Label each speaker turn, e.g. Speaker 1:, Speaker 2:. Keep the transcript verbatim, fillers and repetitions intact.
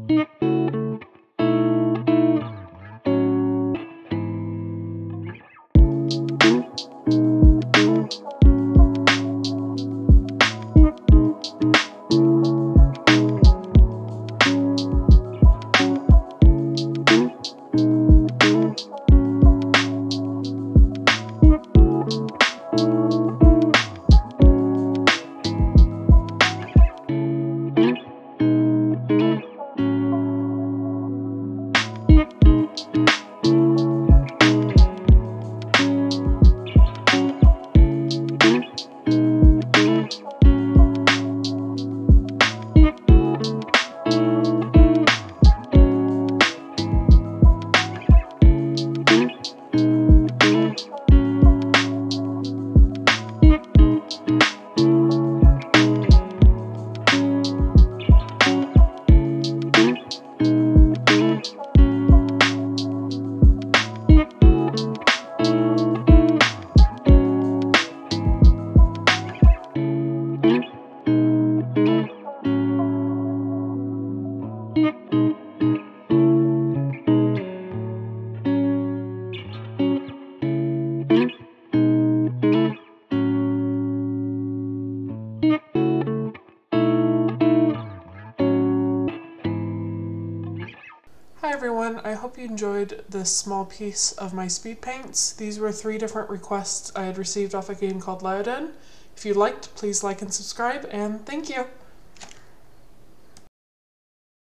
Speaker 1: Hi everyone, I hope you enjoyed this small piece of my speed paints. These were three different requests I had received off a game called Lioden. If you liked, please like and subscribe, and thank you!